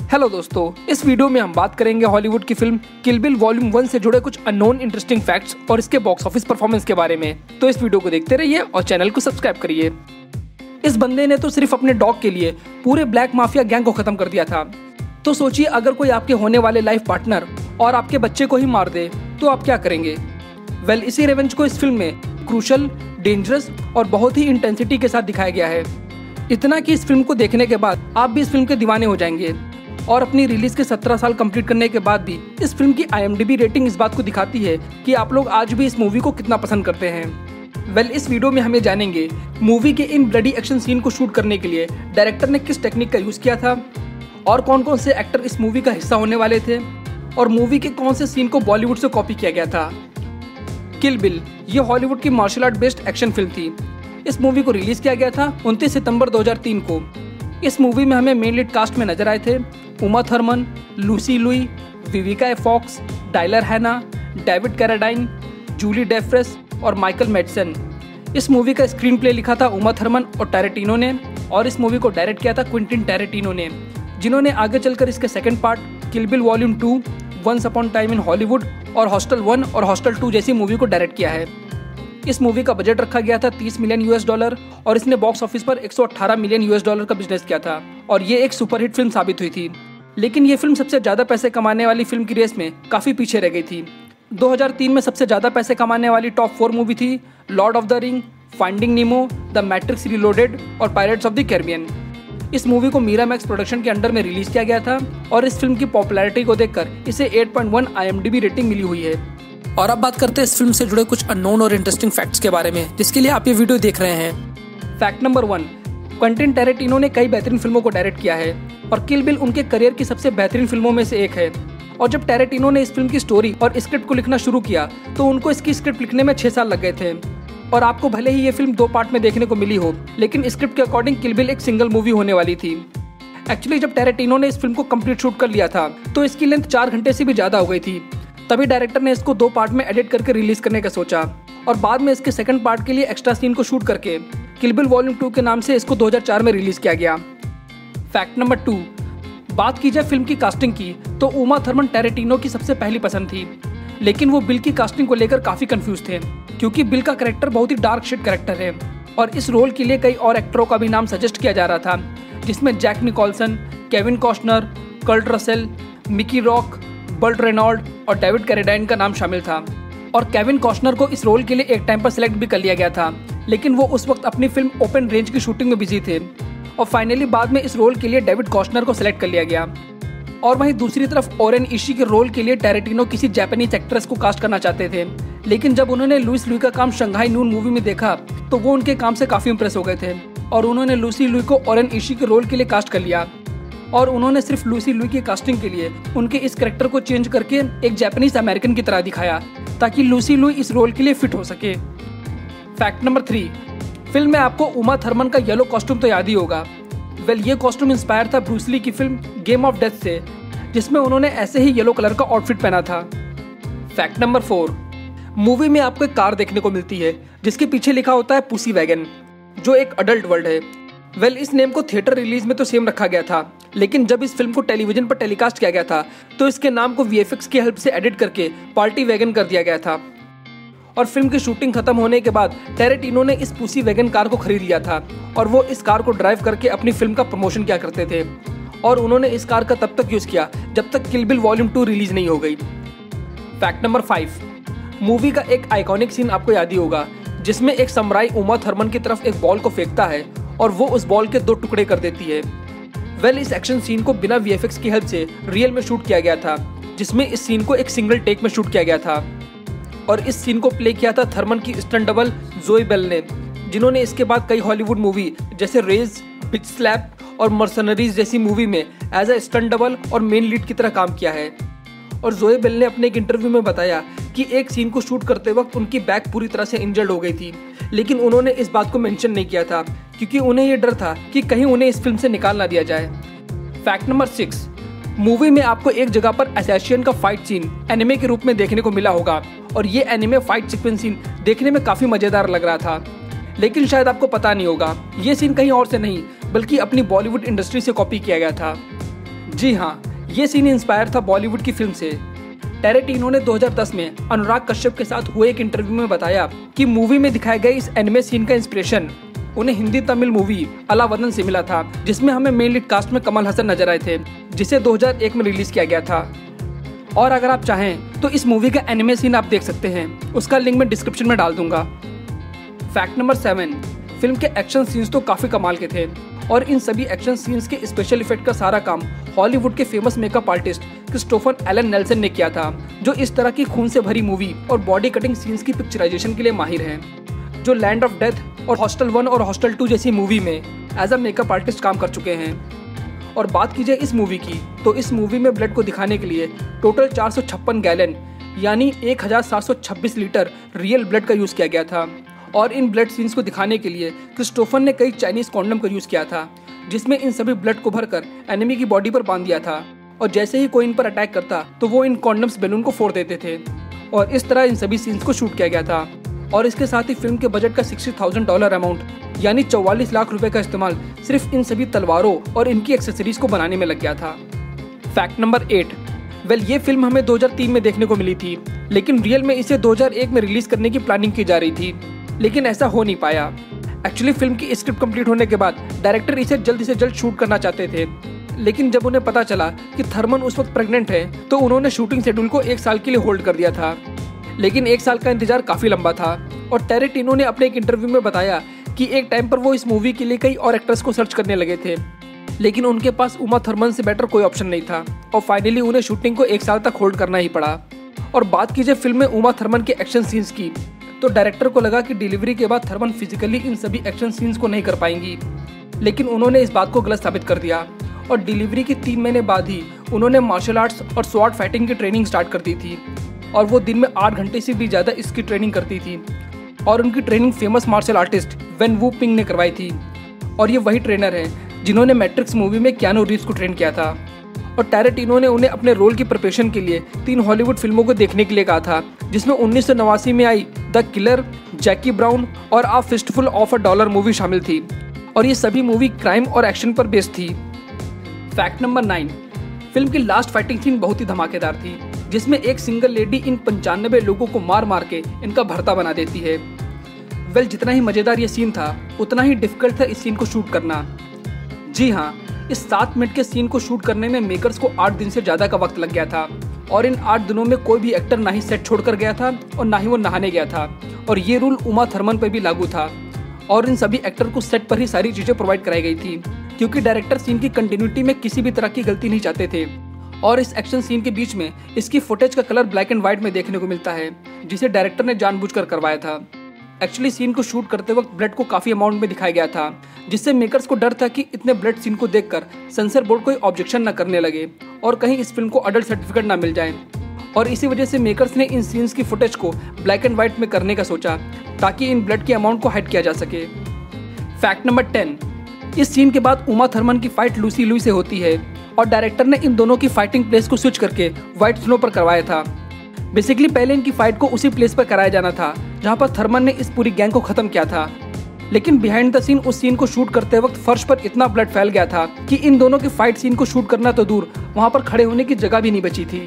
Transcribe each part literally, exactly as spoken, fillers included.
Hello दोस्तों, इस video में हम बात करेंगे हॉलीवुड की film Kill Bill volume one से जुड़े कुछ अननोन इंटरेस्टिंग फैक्ट्स और इसके बॉक्स ऑफिस परफॉर्मेंस के बारे में। तो इस वीडियो को देखते रहिए और चैनल को सब्सक्राइब करिए। इस बंदे ने तो सिर्फ अपने डॉग के लिए पूरे ब्लैक माफिया गैंग को खत्म कर दिया था। तो सोचिए, अगर कोई आपके होने वाले लाइफ पार्टनर और आपके बच्चे को ही मार दे तो आप क्या करेंगे? वेल, इसी रेवेंज को इस फिल्म में क्रूशल, डेंजरस और बहुत ही इंटेंसिटी के साथ दिखाया गया है। इतना कि इस फिल्म को देखने के बाद आप भी इस फिल्म के दीवाने हो जाएंगे। और अपनी रिलीज के सत्रह साल कंप्लीट करने के बाद भी इस फिल्म की I M D B rating इस बात को दिखाती है कि आप लोग आज भी इस मूवी को कितना पसंद करते हैं। वेल well, इस वीडियो में हमें जानेंगे मूवी के इन ब्लडी एक्शन सीन को शूट करने के लिए डायरेक्टर ने किस टेक्निक का यूज किया था, और कौन कौन से एक्टर इस मूवी का हिस्सा होने वाले थे, और मूवी के कौन से सीन को बॉलीवुड से कॉपी किया गया था। किल बिल ये हॉलीवुड की martial art based action film थी। इस मूवी को रिलीज किया गया था उनतीस सितंबर दो हज़ार तीन को। इस मूवी में हमें मेन लीड कास्ट में नजर आए थे Uma Thurman, Lucy Liu, Vivica A Fox, Tyler Hannah, David Carradine, Julie Dreyfus और माइकल मैडसन। इस मूवी का स्क्रीन प्ले लिखा था उमा थर्मन और टैरेंटिनो ने, और इस मूवी को डायरेक्ट किया था क्विंटिन टैरेंटिनो ने, जिन्होंने आगे चलकर इसके second part Kill Bill volume two, once upon time in Hollywood और हॉस्टल वन और हॉस्टल टू जैसी मूवी को डायरेक्ट किया है। इस मूवी का बजट रखा गया था तीस मिलियन यूएस डॉलर और इसने बॉक्स ऑफिस पर एक सौ अठारह मिलियन यूएस डॉलर का बिजनेस किया था और ये एक सुपरहिट फिल्म साबित हुई थी। लेकिन ये फिल्म सबसे ज्यादा पैसे कमाने वाली फिल्म की रेस में काफी पीछे रह गई थी। दो हज़ार तीन में सबसे ज्यादा पैसे कमाने वाली टॉप फोर मूवी थी Lord of the Ring, Finding Nemo, the Matrix Reloaded और पायरेट्स ऑफ द कैरिबियन। इस मूवी को मीरामैक्स प्रोडक्शन के अंडर में रिलीज किया गया था और इस फिल्म की पॉपुलैरिटी को देखकर इसे आठ पॉइंट एक I M D B rating मिली हुई है। और अब बात करते हैं इस फिल्म से जुड़े कुछ अननोन और इंटरेस्टिंग फैक्ट्स के बारे में, जिसके लिए आप ये वीडियो देख रहे हैं। Fact number one, Quentin Tarantino ने कई बेहतरीन फिल्मों को डायरेक्ट किया है और किल बिल उनके करियर की सबसे बेहतरीन फिल्मों में से एक है। और जब टैरेंटिनो ने इस फिल्म की स्टोरी और स्क्रिप्ट को लिखना शुरू किया तो उनको इसकी स्क्रिप्ट लिखने में छह साल लग गए थे। और आपको भले ही ये फिल्म दो पार्ट में देखने को मिली हो, लेकिन स्क्रिप्ट के अकॉर्डिंग किल बिल एक सिंगल मूवी होने वाली थी। एक्चुअली जब टैरेंटिनो ने इस फिल्म को कंप्लीट शूट कर लिया था तो इसकी लेंथ चार घंटे से भी ज्यादा हो गई थी। तभी डायरेक्टर ने इसको दो पार्ट में एडिट करके रिलीज करने का सोचा और बाद में इसके सेकंड पार्ट के लिए एक्स्ट्रा सीन को शूट करके किल बिल वॉल्यूम टू के नाम से इसको दो हज़ार चार में रिलीज किया गया। फैक्ट नंबर टू, बात की जाए फिल्म की कास्टिंग की तो उमा थर्मन टैरेंटिनो की सबसे पहली पसंद थी, लेकिन वो बिल की कास्टिंग को लेकर काफी कंफ्यूज थे क्योंकि बिल का कैरेक्टर बहुत ही डार्क शेड कैरेक्टर है और इस रोल के लिए कई और एक्टरों का भी नाम सजेस्ट किया जा रहा था, जिसमें Jack Nicholson, Kevin Costner, Kurt Russell, Mickey Rourke, Burt Reynold और डेविड कैराडाइन का नाम शामिल था। और केविन कॉस्टनर को इस रोल के लिए एक टाइम पर सिलेक्ट भी कर लिया गया था, लेकिन वो उस वक्त अपनी फिल्म ओपन रेंज की शूटिंग में बिजी थे और फाइनली बाद में इस रोल के लिए डेविड कॉस्टनर को सिलेक्ट कर लिया गया। और वहीं दूसरी तरफ ओरेन इशी के रोल के लिए टैरेंटिनो किसी जापानीज एक्ट्रेस को कास्ट करना चाहते थे, लेकिन जब उन्होंने लुइस लुई का काम शंघाई नून मूवी में देखा तो वो उनके काम से काफी इंप्रेस हो गए थे और उन्होंने लूसी लुई को ओरेन इशी के रोल के लिए कास्ट कर लिया। और उन्होंने सिर्फ लूसी लुई की कास्टिंग के लिए उनके इस कैरेक्टर को चेंज करके एक जापानीज अमेरिकन की तरह दिखाया ताकि लूसी लुई इस रोल के लिए फिट हो सके। फैक्ट नंबर थ्री, फिल्म में आपको उमा थर्मन का येलो कॉस्ट्यूम तो याद ही होगा। वेल, ये कॉस्ट्यूम इंस्पायर था ब्रूस ली की फिल्म गेम ऑफ डेथ से, जिसमें उन्होंने ऐसे ही येलो कलर का आउटफिट पहना था। फैक्ट नंबर फोर, मूवी में आपको एक कार देखने को मिलती है जिसके पीछे लिखा होता है पुसी वैगन, जो एक अडल्ट वर्ड है। वेल, इस नेम को थिएटर रिलीज में तो सेम रखा गया था, लेकिन जब इस फिल्म को टेलीविजन पर टेलीकास्ट किया गया था तो इसके नाम को वी एफ एक्स की हेल्प से एडिट करके पार्टी वैगन कर दिया गया था। और फिल्म की शूटिंग खत्म होने के बाद टैरेंटिनो ने इस पुसी वैगन कार को खरीद लिया था और वो इस कार को ड्राइव करके अपनी फिल्म का प्रमोशन किया करते थे और उन्होंने इस कार का तब तक यूज किया जब तक Kill Bill volume two release नहीं हो गई। फैक्ट नंबर फाइव, मूवी का एक आइकॉनिक सीन आपको याद ही होगा जिसमें एक समुराई उमा थर्मन की तरफ एक बॉल को फेंकता है और वो उस बॉल के दो टुकड़े कर देती है। वेल, इस एक्शन सीन को बिना वी एफ एक्स की हेल्प से रियल में शूट किया गया था, जिसमें इस सीन को एक सिंगल टेक में शूट किया गया था और इस सीन को प्ले किया था थर्मन की स्टंट डबल जोई बेल ने, जिन्होंने इसके बाद कई हॉलीवुड मूवी जैसे रेज, बिच स्लैप और मर्सनरीज जैसी मूवी में एज अ स्टंट डबल और मेन लीड की तरह काम किया है। और जोए बेल ने अपने एक इंटरव्यू में बताया कि एक सीन को शूट करते वक्त उनकी बैक पूरी तरह से इंजर्ड हो गई थी, लेकिन उन्होंने इस बात को मेंशन नहीं किया था क्योंकि उन्हें यह डर था कि कहीं उन्हें इस फिल्म से निकाल ना दिया जाए। फैक्ट नंबर सिक्स, मूवी में आपको एक जगह पर असैसिन का फाइट सीन एनिमे के रूप में देखने को मिला होगा और ये एनिमे फाइट सीक्वेंस सीन देखने में काफी मजेदार लग रहा था, लेकिन शायद आपको पता नहीं होगा ये सीन कहीं और से नहीं बल्कि अपनी बॉलीवुड इंडस्ट्री से कॉपी किया गया था। जी हाँ, ये सीन इंस्पायर था बॉलीवुड की फिल्म से। टैरेंटिनो ने दो हज़ार दस में अनुराग कश्यप के साथ हुए एक इंटरव्यू में बताया कि मूवी में दिखाए गए इस एनिमे सीन का इंस्पिरेशन उन्हें हिंदी तमिल मूवी अलावदन से मिला था, जिसमें हमें मेन लीड कास्ट में कमल हसन नजर आए थे, जिसे दो हज़ार एक में रिलीज किया गया था। और अगर आप चाहें तो इस मूवी का एनिमे सीन आप देख सकते हैं, उसका लिंक मैं डिस्क्रिप्शन में डाल दूंगा। फैक्ट नंबर सेवन, फिल्म के एक्शन सीन्स तो काफी कमाल के थे और इन सभी एक्शन सीन्स के स्पेशल इफेक्ट का सारा काम हॉलीवुड के famous makeup artist Christopher Allen Nelson ने किया था, जो इस तरह की खून से भरी मूवी और बॉडी कटिंग सीन्स की पिक्चराइजेशन के लिए माहिर हैं, जो लैंड ऑफ डेथ और हॉस्टल वन और हॉस्टल टू जैसी मूवी में एज अ मेकअप आर्टिस्ट काम कर चुके हैं। और बात कीजिए इस मूवी की, तो इस मूवी में ब्लड को दिखाने के लिए टोटल चार सौ छप्पन गैलन यानी एक हज़ार सात सौ छब्बीस लीटर रियल ब्लड का यूज़ किया गया था। और इन ब्लड सीन्स को दिखाने के लिए क्रिस्टोफर ने कई चाइनीज कॉन्डम का यूज़ किया था, जिसमें इन सभी ब्लड को भरकर एनिमी की बॉडी पर बांध दिया था और जैसे ही कोई इन पर अटैक करता तो वो इन कॉन्डम्स बैलून को फोड़ देते थे और इस तरह इन सभी सीन्स को शूट किया गया था। और इसके साथ ही फिल्म के बजट का साठ हज़ार डॉलर अमाउंट यानी चौवालीस लाख रुपए का इस्तेमाल सिर्फ इन सभी तलवारों और इनकी एक्सेसरीज को बनाने में लग गया था। फैक्ट नंबर एट, वेल ये फिल्म हमें दो हज़ार तीन में देखने को मिली थी, लेकिन रियल में इसे दो हज़ार एक में रिलीज करने की प्लानिंग की जा रही थी, लेकिन ऐसा हो नहीं पाया। एक्चुअली फिल्म की स्क्रिप्ट कंप्लीट होने के बाद डायरेक्टर इसे जल्द से जल्द शूट करना चाहते थे, लेकिन जब उन्हें पता चला कि थर्मन उस वक्त प्रेग्नेंट है तो उन्होंने शूटिंग शेड्यूल को एक साल के लिए होल्ड कर दिया था। लेकिन एक साल का इंतजार काफी लंबा था और टैरेंटिनो ने अपने एक इंटरव्यू में बताया कि एक टाइम पर वो इस मूवी के लिए कई और एक्टर्स को सर्च करने लगे थे, लेकिन उनके पास उमा थर्मन से बेटर कोई ऑप्शन नहीं था और फाइनली उन्हें शूटिंग को एक साल तक होल्ड करना ही पड़ा। और बात कीजिए फिल्म में उमा थर्मन के एक्शन सीन्स की, तो डायरेक्टर को लगा कि डिलीवरी के बाद थर्मन फिजिकली इन सभी एक्शन सीन्स को नहीं कर पाएंगी, लेकिन उन्होंने इस बात को गलत साबित कर दिया और डिलीवरी के तीन महीने बाद ही उन्होंने मार्शल आर्ट्स और स्वॉर्ड फाइटिंग की ट्रेनिंग स्टार्ट कर दी थी और वो दिन में आठ घंटे से भी ज़्यादा इसकी ट्रेनिंग करती थी और उनकी training famous martial artist Yuen Woo Ping ने करवाई थी और ये वही ट्रेनर हैं जिन्होंने मैट्रिक्स मूवी में कियानू रीव्स को ट्रेन किया था। और टैरेंटिनो ने उन्हें अपने रोल की प्रिपरेशन के लिए तीन हॉलीवुड फिल्मों को देखने के लिए कहा था, जिसमें उन्नीस सौ नवासी में आई द किलर, जैकी ब्राउन और a fistful of a dollar movie शामिल थी और ये सभी मूवी क्राइम और एक्शन पर बेस्ड थी। फैक्ट नंबर नाइन, फिल्म की लास्ट फाइटिंग सीन बहुत ही धमाकेदार थी, जिसमें एक सिंगल लेडी इन पंचानबे लोगों को मार मार के इनका भरता बना देती है। वेल जितना ही मजेदार ये सीन था उतना ही डिफिकल्ट था इस सीन को शूट करना। जी हाँ, इस सात मिनट के सीन को शूट करने में मेकर्स को आठ दिन से ज्यादा का वक्त लग गया था और इन आठ दिनों में कोई भी एक्टर ना ही सेट छोड़कर गया था और ना ही वो नहाने गया था और ये रूल उमा थर्मन पर भी लागू था और इन सभी एक्टर को सेट पर ही सारी चीजें प्रोवाइड कराई गई थी, क्योंकि डायरेक्टर सीन की कंटिन्यूटी में किसी भी तरह की गलती नहीं चाहते थे। और इस एक्शन सीन के बीच में इसकी फुटेज का कलर ब्लैक एंड व्हाइट में देखने को मिलता है, जिसे डायरेक्टर ने जानबूझकर करवाया था। एक्चुअली सीन को शूट करते वक्त ब्लड को काफी अमाउंट में दिखाया गया था, जिससे मेकर्स को डर था कि इतने ब्लड सीन को देखकर सेंसर बोर्ड कोई ऑब्जेक्शन न करने लगे और कहीं इस फिल्म को अडल्ट सर्टिफिकेट ना मिल जाए। और इसी वजह से मेकर्स ने इन सीन्स की फुटेज को ब्लैक एंड व्हाइट में करने का सोचा, ताकि इन ब्लड की अमाउंट को हाइड किया जा सके। फैक्ट नंबर टेन, इस सीन के बाद उमा थर्मन की फाइट लूसी लुई से होती है और डायरेक्टर ने इन दोनों की फाइटिंग प्लेस को स्विच करके व्हाइट स्नो पर करवाया था। बेसिकली पहले इनकी फाइट को उसी प्लेस पर कराया जाना था जहां पर थर्मन ने इस पूरी गैंग को खत्म किया था, लेकिन बिहाइंड द सीन उस सीन को शूट करते वक्त फर्श पर इतना ब्लड फैल गया था कि इन दोनों की फाइट सीन को शूट करना तो दूर, वहां पर खड़े होने की जगह भी नहीं बची थी।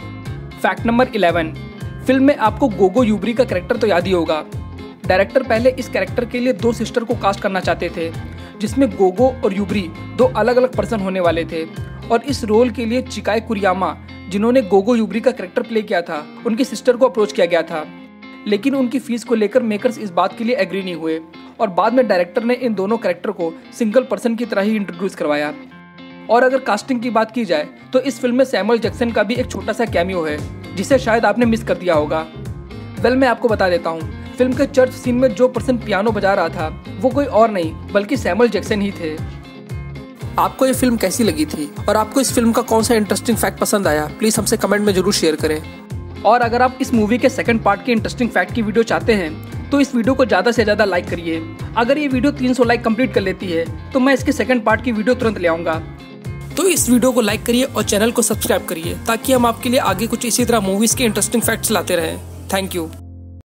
फैक्ट नंबर इलेवन, फिल्म में आपको गोगो यूबरी का कैरेक्टर तो याद ही होगा। डायरेक्टर पहले इस कैरेक्टर के लिए दो सिस्टर को कास्ट करना चाहते थे, जिसमें गोगो और यूबरी दो अलग अलग पर्सन होने वाले थे और इस रोल के लिए चिकाई कुरियामा, जिन्होंने गोगो यूबरी का कैरेक्टर प्ले किया था, उनकी सिस्टर को अप्रोच किया गया था, लेकिन उनकी फीस को लेकर मेकर्स इस बात के लिए एग्री नहीं हुए और बाद में डायरेक्टर ने इन दोनों कैरेक्टर को सिंगल पर्सन की तरह ही इंट्रोड्यूस करवाया। और अगर कास्टिंग की बात की जाए तो इस फिल्म में सैमुअल जैक्सन का भी एक छोटा सा कैमियो है, जिसे शायद आपने मिस कर दिया होगा। वेल मैं आपको बता देता हूँ, फिल्म के चर्च सीन में जो पर्सन पियानो बजा रहा था वो कोई और नहीं बल्कि सैमुअल जैक्सन ही थे। आपको ये फिल्म कैसी लगी थी और आपको इस फिल्म का कौन सा इंटरेस्टिंग फैक्ट पसंद आया, प्लीज हमसे कमेंट में जरूर शेयर करें। और अगर आप इस मूवी के सेकंड पार्ट के इंटरेस्टिंग फैक्ट की वीडियो चाहते हैं तो इस वीडियो को ज्यादा से ज्यादा लाइक करिए। अगर ये वीडियो तीन सौ लाइक कंप्लीट कर लेती है तो मैं इसके सेकंड पार्ट की वीडियो तुरंत ले आऊंगा। तो इस वीडियो को लाइक करिए और चैनल को सब्सक्राइब करिए, ताकि हम आपके लिए आगे कुछ इसी तरह मूवीज के इंटरेस्टिंग फैक्ट्स लाते रहें। Thank you.